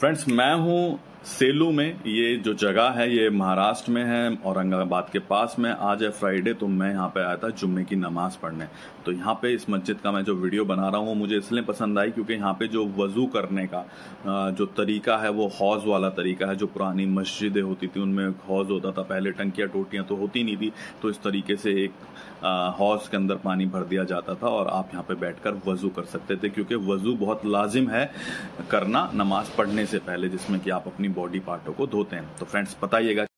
Friends, मैं हूँ सेलू में। ये जो जगह है ये महाराष्ट्र में है, औरंगाबाद के पास में। आज है फ्राइडे, तो मैं यहाँ पे आया था जुम्मे की नमाज पढ़ने। तो यहाँ पे इस मस्जिद का मैं जो वीडियो बना रहा हूँ मुझे इसलिए पसंद आई क्योंकि यहाँ पे जो वज़ू करने का जो तरीका है वो हौज़ वाला तरीका है। जो पुरानी मस्जिदें होती थी उनमें हौज़ होता था, पहले टंकियाँ टोटियाँ तो होती नहीं थी, तो इस तरीके से एक हौज़ के अंदर पानी भर दिया जाता था और आप यहाँ पे बैठकर वज़ू कर सकते थे, क्योंकि वज़ू बहुत लाजिम है करना नमाज पढ़ने से पहले, जिसमें कि आप अपनी बॉडी पार्टों को धोते हैं। तो फ्रेंड्स बताइएगा।